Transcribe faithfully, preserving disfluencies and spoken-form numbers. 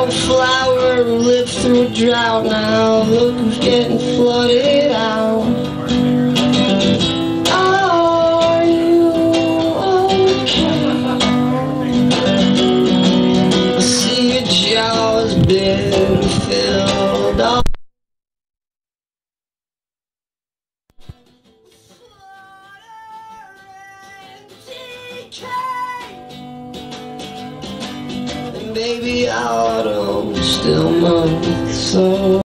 flower who lived through a drought. Now look who's getting flooded out. Are you okay? I see your jaws been filled up. Baby, I ought to still know. So